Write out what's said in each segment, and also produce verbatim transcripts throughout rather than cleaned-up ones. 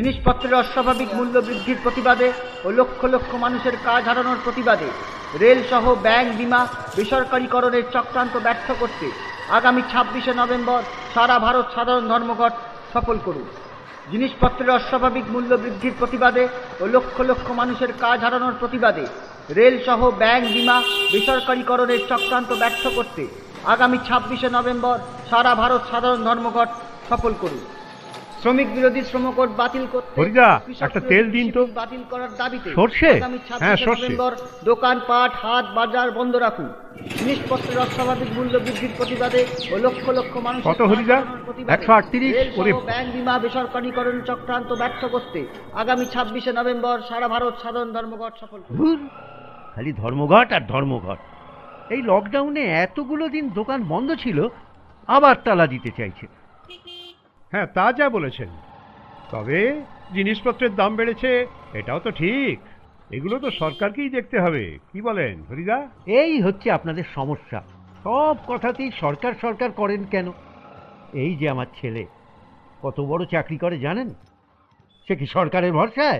জিনিসপত্রের অস্বাভাবিক মূল্য বৃদ্ধির প্রতিবাদে ও লক্ষ লক্ষ মানুষের কাজ হারানোর প্রতিবাদে রেল সহ ব্যাংক বিমা বেসরকারীকরণের চক্রান্ত ব্যর্থ করতে আগামী ছাব্বিশে নভেম্বর সারা ভারত সাধারণ ধর্মঘট সফল করুন। জিনিসপত্রের অস্বাভাবিক মূল্য বৃদ্ধির প্রতিবাদে ও লক্ষ লক্ষ মানুষের কাজ হারানোর প্রতিবাদে রেল সহ ব্যাংক বিমা বেসরকারীকরণের চক্রান্ত ব্যর্থ করতে আগামী ছাব্বিশে নভেম্বর সারা ভারত সাধারণ ধর্মঘট সফল করুন। শ্রমিক বিরোধী শ্রমকোড বাতিল করতে একটা তেল দিন তো বাতিল করার দাবিতে সরষে আগামী ছাব্বিশে নভেম্বর দোকানপাট হাট বাজার বন্ধ রাখুন। জিনিসপত্রের অস্বাভাবিক মূল্য বৃদ্ধির প্রতিবাদে ও লক্ষ লক্ষ মানুষ কত হরিদা একশো আটত্রিশ ব্যাংক বিমা বেসরকারীকরণ চক্রান্ত ব্যর্থ করতে আগামী ছাব্বিশে নভেম্বর সারা ভারত সাধারণ ধর্মঘট সফল করুন। খালি ধর্মঘট আর ধর্মঘট। এই লকডাউনে এতগুলো দিন দোকান বন্ধ ছিল, আবার তালা দিতে চাইছে। হ্যাঁ, তা যা বলেছেন। তবে জিনিসপত্রের দাম বেড়েছে, এটাও তো ঠিক। এগুলো তো সরকারকেই দেখতে হবে, কি বলেন হরিদা? এই হচ্ছে আপনাদের সমস্যা, সব কথাতেই সরকার সরকার করেন কেন? এই যে আমার ছেলে কত বড় চাকরি করে জানেন? সে কি সরকারের ভরসায়?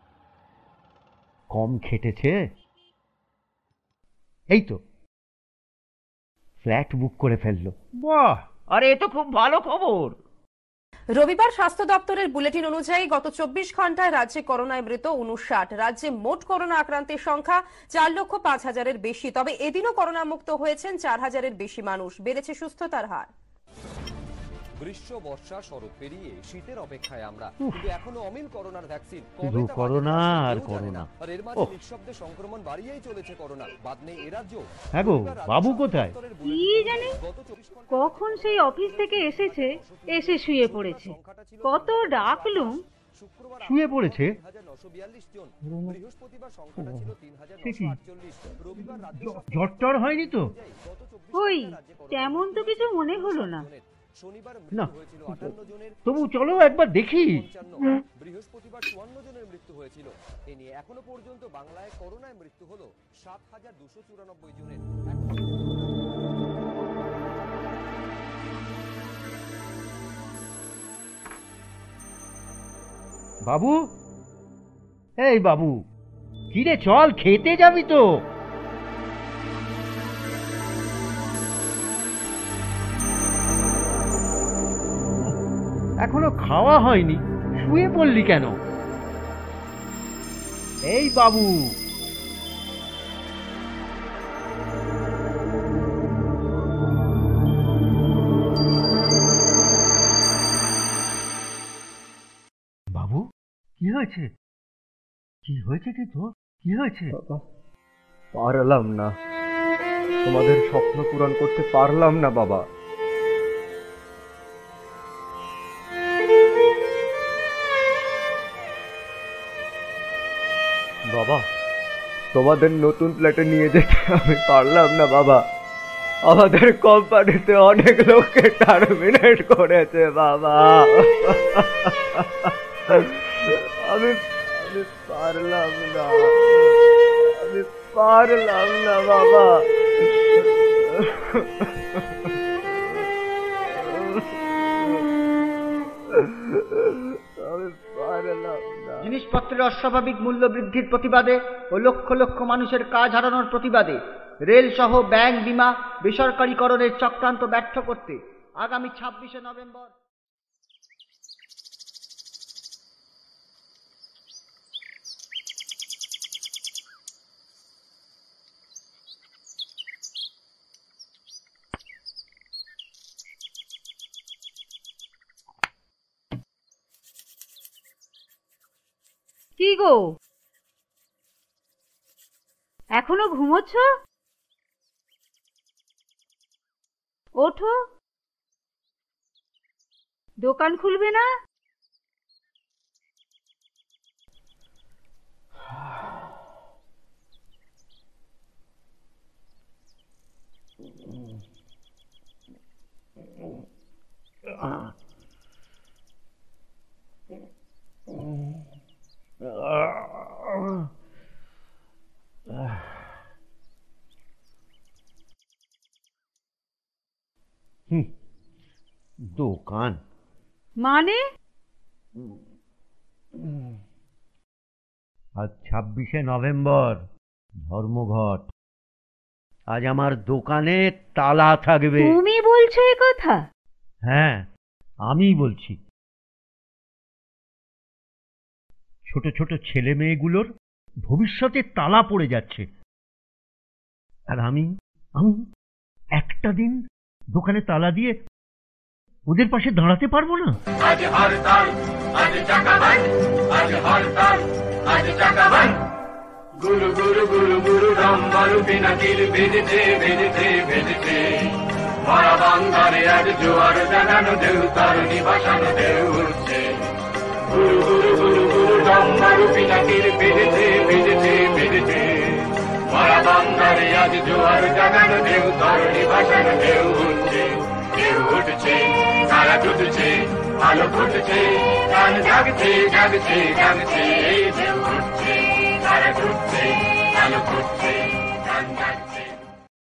কম খেটেছে, এই তো ফ্ল্যাট বুক করে ফেললো। বাহ, আরে এ তো খুব ভালো খবর। রবিবার স্বাস্থ্য দপ্তরের বুলেটিন অনুযায়ী গত চব্বিশ ঘন্টায় রাজ্যে করোনায় মৃত উনষাট। রাজ্যে মোট করোনা আক্রান্তের সংখ্যা চার লক্ষ পাঁচ হাজারের বেশি। তবে এদিনও করোনা মুক্ত হয়েছেন চার হাজারের বেশি মানুষ। বেড়েছে সুস্থতার হার। গ্রীষ্ম বর্ষা শরৎ পেরিয়ে শীতের অপেক্ষায় আমরা, কিন্তু এখনো অমিল করোনার ভ্যাকসিন। শুধু করোনা আর করোনা, আর এর মাঝে নিঃশব্দে সংক্রমণ বাড়িয়েই চলেছে করোনা। বাদ নেই এ রাজ্য। হ্যাঁ গো, বাবু কোথায়? কি জানি কখন সেই অফিস থেকে এসেছে, এসে শুয়ে পড়েছে। কত ডাকলুম, শুয়ে পড়েছে। বৃহস্পতিবার সংখ্যাটা ছিল তিন হাজার নশো আটচল্লিশ। রবিবার জ্বর টর হয়নি তো? ওই তেমন তো কিছু মনে হলো না। শনিবার না, মৃত্যু হয়েছিল আটান্ন জনের। তবু চলো একবার দেখি। বৃহস্পতিবার চুয়ান্ন জনের মৃত্যু হয়েছিল। এ নিয়ে এখনো পর্যন্ত বাংলায় করোনায় মৃত্যু হলো সাত হাজার দুশো চুরানব্বই জনের। বাবু, এই বাবু, কিরে চল, খেতে যাবি তো? এখনো খাওয়া হয়নি, শুয়ে পড়লি কেন? এই বাবু, বাবু কি হয়েছে? কি হয়েছে কি তোর? কি হয়েছে? পারলাম না, তোমাদের স্বপ্ন পূরণ করতে পারলাম না বাবা। বাবা, তোমাদের নতুন ফ্ল্যাটে নিয়ে যেতে আমি পারলাম না বাবা। আমাদের কোম্পানিতে অনেক লোককে টার্মিনেট করেছে বাবা। আমি আমি পারলাম না, আমি পারলাম না বাবা। আমি পারলাম না। জিনিসপত্রের অস্বাভাবিক মূল্য বৃদ্ধির প্রতিবাদে ও লক্ষ লক্ষ মানুষের কাজ হারানোর প্রতিবাদে রেল সহ ব্যাংক বিমা বেসরকারীকরণের চক্রান্ত ব্যর্থ করতে আগামী ছাব্বিশে নভেম্বর কি গো, এখনো ঘুমোচ্ছ? ওঠো, দোকান খুলবে না? দোকান মানে? আজ ছাব্বিশে নভেম্বর, ধর্মঘট। আজ আমার দোকানে তালা থাকবে। তুমি বলছো এ কথা? হ্যাঁ, আমি বলছি। ছোট ছোট ছেলে মেয়েগুলোর ভবিষ্যতে তালা পড়ে যাচ্ছে, আর আমি আমি একটা দিন দোকানে তালা দিয়ে ওদের পাশে দাঁড়াতে পারবো না? আজ হরতাল, আজ চাকা বন্ধ, আজ হরতাল, আজ চাকা বন্ধ। গুরু গুরু গুরু গুরু ডম্বরু পিনাকির বেজেছে বেজেছে বেজেছে। মারা বাংলারে আজ জোয়ার জাগানো ঢেউ, তারুণী ভাসানো ঢেউ উঠছে। গুরু গুরু গুরু গুরু ডম্বরু পিনাকির বেজেছে বেজেছে বেজেছে। মারা বাংলারে আজ জোয়ার জাগানো ঢেউ, তারুণী ভাসানো ঢেউ উঠছে। ঢেউ উঠছে, তারা জুটছে, আলো ফুটছে, গান জাগছে জাগছে জাগছে। এই ঢেউ উঠছে, তারা জুটছে, আলো ফুটছে, গান জাগছে।